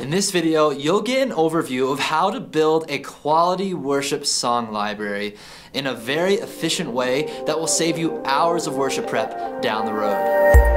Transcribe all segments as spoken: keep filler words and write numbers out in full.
In this video, you'll get an overview of how to build a quality worship song library in a very efficient way that will save you hours of worship prep down the road.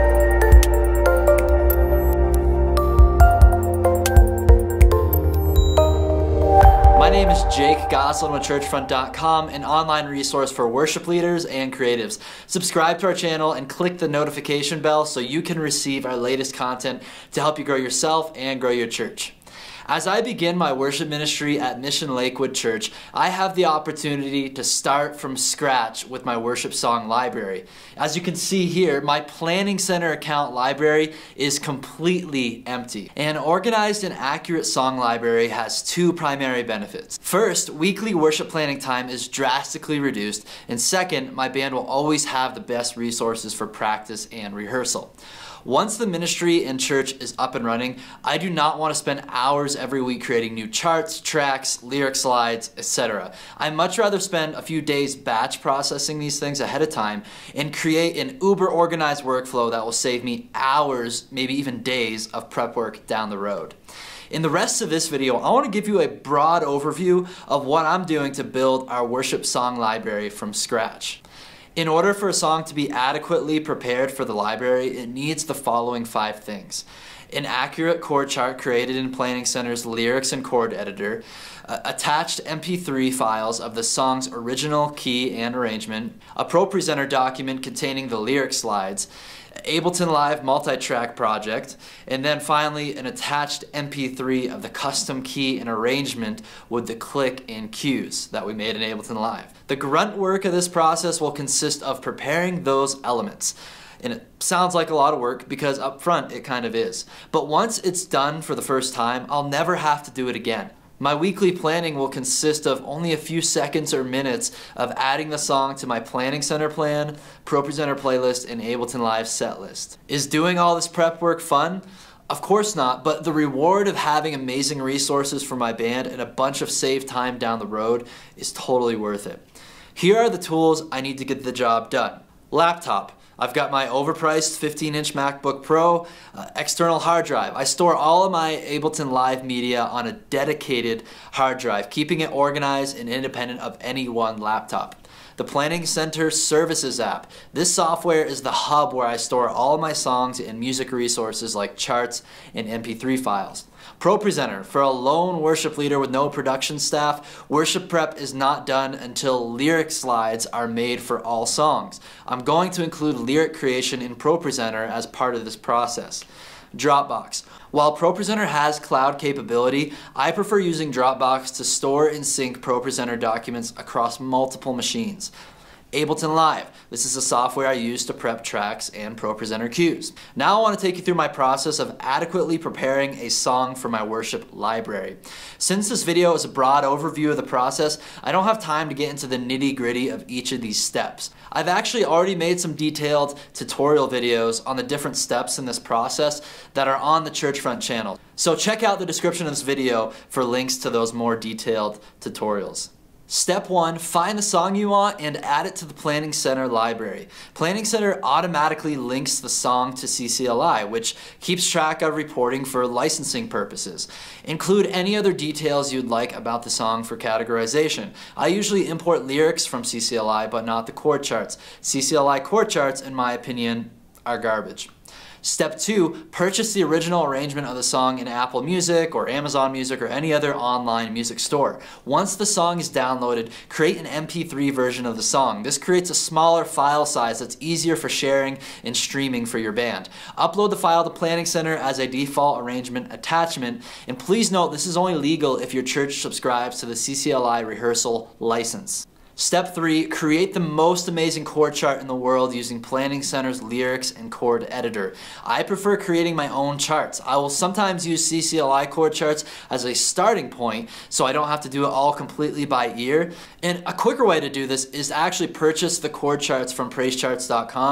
My name is Jake Gosselin with Churchfront dot com, an online resource for worship leaders and creatives. Subscribe to our channel and click the notification bell so you can receive our latest content to help you grow yourself and grow your church. As I begin my worship ministry at Mission Lakewood Church, I have the opportunity to start from scratch with my worship song library. As you can see here, my Planning Center account library is completely empty. An organized and accurate song library has two primary benefits. First, weekly worship planning time is drastically reduced, and second, my band will always have the best resources for practice and rehearsal. Once the ministry and church is up and running, I do not want to spend hours every week creating new charts, tracks, lyric slides, et cetera. I much rather spend a few days batch processing these things ahead of time and create an uber organized workflow that will save me hours, maybe even days of prep work down the road. In the rest of this video, I want to give you a broad overview of what I'm doing to build our worship song library from scratch. In order for a song to be adequately prepared for the library, it needs the following five things. An accurate chord chart created in Planning Center's lyrics and chord editor, uh, attached M P three files of the song's original key and arrangement, a ProPresenter document containing the lyric slides, Ableton Live multi-track project, and then finally an attached M P three of the custom key and arrangement with the click and cues that we made in Ableton Live. The grunt work of this process will consist of preparing those elements. And it sounds like a lot of work because up front it kind of is. But once it's done for the first time, I'll never have to do it again. My weekly planning will consist of only a few seconds or minutes of adding the song to my Planning Center plan, ProPresenter playlist, and Ableton Live set list. Is doing all this prep work fun? Of course not, but the reward of having amazing resources for my band and a bunch of saved time down the road is totally worth it. Here are the tools I need to get the job done. Laptop. I've got my overpriced fifteen inch MacBook Pro, uh, external hard drive. I store all of my Ableton Live media on a dedicated hard drive, keeping it organized and independent of any one laptop. The Planning Center Services app. This software is the hub where I store all of my songs and music resources like charts and M P three files. ProPresenter. For a lone worship leader with no production staff, worship prep is not done until lyric slides are made for all songs. I'm going to include lyric creation in ProPresenter as part of this process. Dropbox. While ProPresenter has cloud capability, I prefer using Dropbox to store and sync ProPresenter documents across multiple machines. Ableton Live. This is the software I use to prep tracks and ProPresenter cues. Now I want to take you through my process of adequately preparing a song for my worship library. Since this video is a broad overview of the process, I don't have time to get into the nitty-gritty of each of these steps. I've actually already made some detailed tutorial videos on the different steps in this process that are on the Churchfront channel. So check out the description of this video for links to those more detailed tutorials. Step one, find the song you want and add it to the Planning Center library. Planning Center automatically links the song to C C L I, which keeps track of reporting for licensing purposes. Include any other details you'd like about the song for categorization. I usually import lyrics from C C L I, but not the chord charts. C C L I chord charts, in my opinion, are garbage. Step two, purchase the original arrangement of the song in Apple Music or Amazon Music or any other online music store. Once the song is downloaded, create an M P three version of the song. This creates a smaller file size that's easier for sharing and streaming for your band. Upload the file to Planning Center as a default arrangement attachment, and please note this is only legal if your church subscribes to the C C L I rehearsal license. Step three, create the most amazing chord chart in the world using Planning Center's lyrics and chord editor. I prefer creating my own charts. I will sometimes use C C L I chord charts as a starting point so I don't have to do it all completely by ear. And a quicker way to do this is to actually purchase the chord charts from praise charts dot com.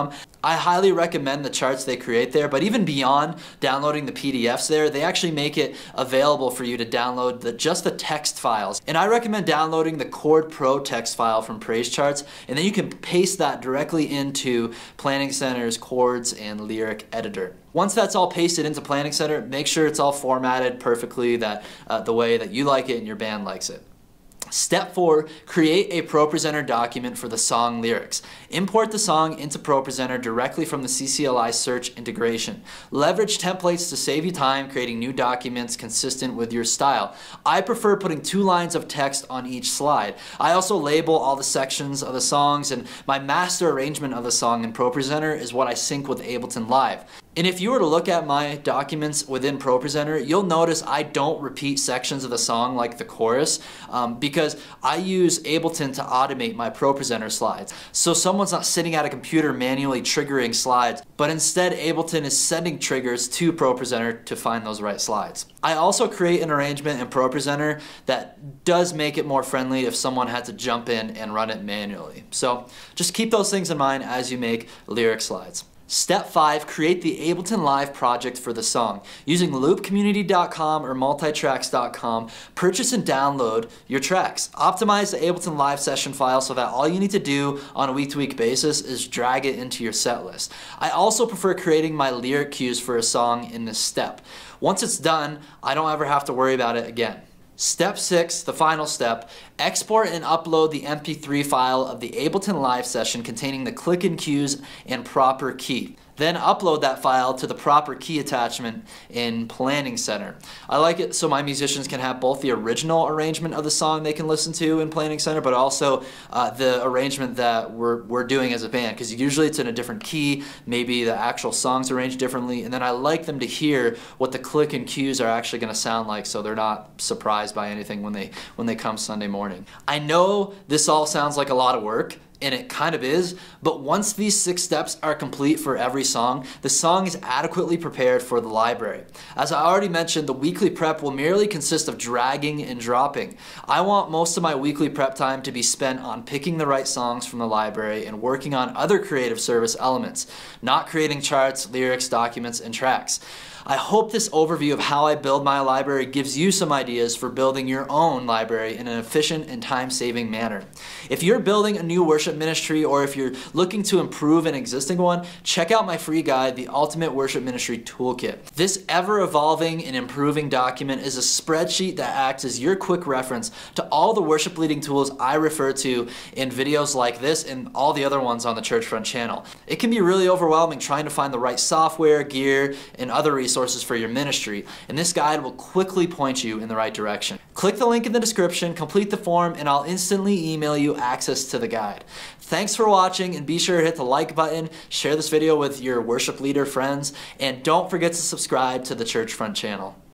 I highly recommend the charts they create there, but even beyond downloading the P D Fs there, they actually make it available for you to download the, just the text files. And I recommend downloading the Chord Pro text file from Praise Charts, and then you can paste that directly into Planning Center's chords and lyric editor. Once that's all pasted into Planning Center, make sure it's all formatted perfectly that uh, the way that you like it and your band likes it. Step four, create a ProPresenter document for the song lyrics. Import the song into ProPresenter directly from the C C L I search integration. Leverage templates to save you time creating new documents consistent with your style. I prefer putting two lines of text on each slide. I also label all the sections of the songs, and my master arrangement of the song in ProPresenter is what I sync with Ableton Live. And if you were to look at my documents within ProPresenter, you'll notice I don't repeat sections of the song like the chorus um, because I use Ableton to automate my ProPresenter slides. So someone's not sitting at a computer manually triggering slides, but instead Ableton is sending triggers to ProPresenter to find those right slides. I also create an arrangement in ProPresenter that does make it more friendly if someone had to jump in and run it manually. So just keep those things in mind as you make lyric slides. Step five, create the Ableton Live project for the song. Using loop community dot com or multitracks dot com, purchase and download your tracks. Optimize the Ableton Live session file so that all you need to do on a week-to-week basis is drag it into your set list. I also prefer creating my lyric cues for a song in this step. Once it's done, I don't ever have to worry about it again. Step six, the final step, export and upload the M P three file of the Ableton Live session containing the click and cues and proper key. Then upload that file to the proper key attachment in Planning Center. I like it so my musicians can have both the original arrangement of the song they can listen to in Planning Center, but also uh, the arrangement that we're, we're doing as a band, because usually it's in a different key, maybe the actual song's arranged differently, and then I like them to hear what the click and cues are actually going to sound like so they're not surprised by anything when they, when they come Sunday morning. I know this all sounds like a lot of work, and it kind of is, but once these six steps are complete for every song, the song is adequately prepared for the library. As I already mentioned, the weekly prep will merely consist of dragging and dropping. I want most of my weekly prep time to be spent on picking the right songs from the library and working on other creative service elements, not creating charts, lyrics, documents, and tracks. I hope this overview of how I build my library gives you some ideas for building your own library in an efficient and time-saving manner. If you're building a new worship ministry or if you're looking to improve an existing one, check out my free guide, The Ultimate Worship Ministry Toolkit. This ever-evolving and improving document is a spreadsheet that acts as your quick reference to all the worship leading tools I refer to in videos like this and all the other ones on the Churchfront channel. It can be really overwhelming trying to find the right software, gear, and other resources resources for your ministry, and this guide will quickly point you in the right direction. Click the link in the description, complete the form, and I'll instantly email you access to the guide. Thanks for watching, and be sure to hit the like button, share this video with your worship leader friends, and don't forget to subscribe to the Churchfront channel.